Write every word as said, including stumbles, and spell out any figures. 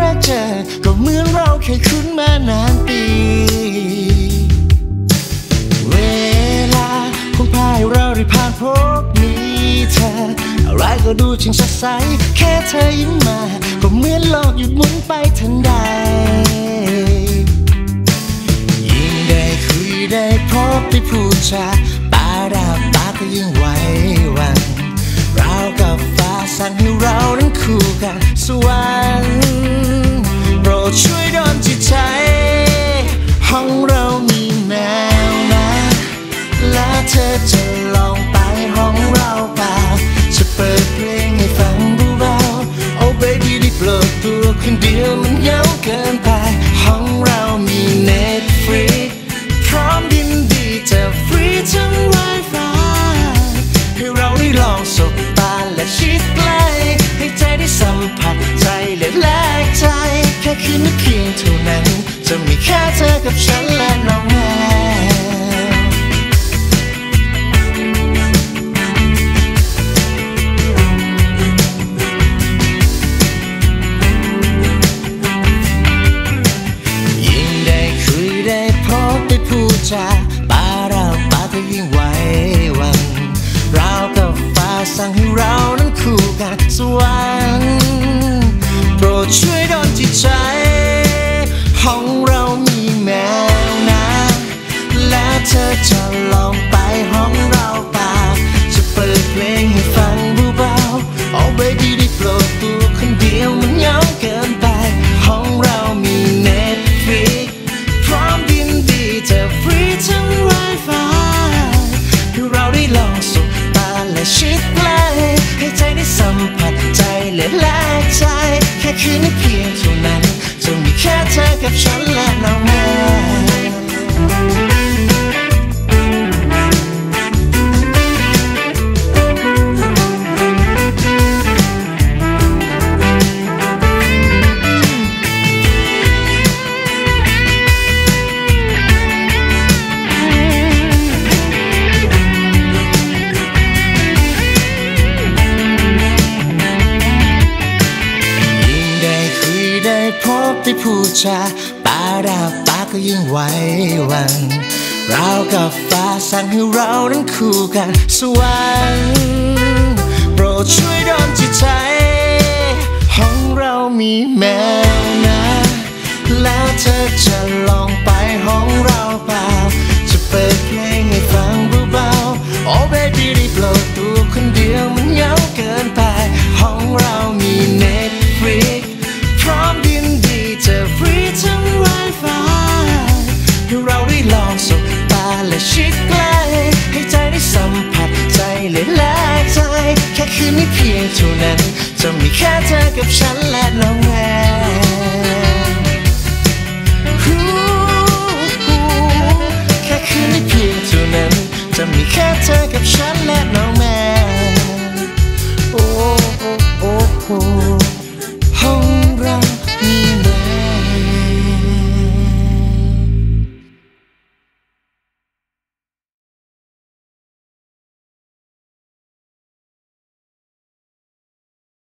กเจอก็เหมือนเราเคยคุ้นมานานปีเวลาคงพาให้เราได้ผ่านพบมีเธออะไรก็ดูจึงสดใสแค่เธอยิ้มมาก็เหมือนโลกหยุดหมุนไปทันใดยิ่งได้คุยได้พบได้พูดจาตาดาบตาก็ยิ่งไหวหวั่นเรากับฟ้าสั่งให้เรานั้นคู่กันสวรรค์โปรดช่วยดลจิตใจห้องเรามีแมวนะและเธอจะลองไปห้องเราเปล่าจะเปิดเพลงให้ฟังเบาๆ Oh baby ได้โปรดตัวคนเดียวมันเหงาเกินไปห้องเรามี Netflix พร้อมดินดีจะฟรีทั้ง Wi-Fi ให้เราได้ลองสบตาและชิดใกล้ให้ใจได้สัมผัสใจและแลกใจแค่คืนนี้เพียงเท่านั้นจะมีแค่เธอกับฉันและน้องแมวพูดจาปาเราปาก็ยิ่งไหวหวั่นเรากับฟ้าสั่งให้เรานั้นคู่กันสวรรค์โปรดช่วยดลจิตใจห้องเรามีแมวนะและเธอจะลองไปห้องเราเปล่าจะเปิดเพลงให้ฟังเบาๆ Oh baby ได้โปรดตัวคนเดียวมันเหงาเกินไปห้องเรามี Netflix พร้อมดินดีจะฟรีทั้ง Wi-Fi ให้เราได้ลองสบตาและชิดใกล้ให้ใจได้สัมผัสใจและแลกใจแค่คืนนี้เพียงเท่านั้นจะมีแค่เธอกับฉันและน้องแมวพบได้พูดจาตาดาบตาก็ยิ่งไหวหวั่นเรากับฟ้าสั่งให้เรานั้นคู่กันสวรรค์โปรดช่วยดลจิตใจห้องเรามีแมวนะแล้วเธอจะลองไปห้องเราเปล่าจะเปิดเพลงให้ฟังเบาๆ Oh baby ได้โปรดตัวคนเดียวมันเหงาเกินไปห้องเรามี Netflixพร้อมดินดีจะฟรีทั้ง Wi-Fi ให้เราได้ลองสบตาและชิดใกล้ให้ใจได้สัมผัสใจและแลกใจแค่คืนนี้เพียงเท่านั้นจะมีแค่เธอกับฉันและน้องแมว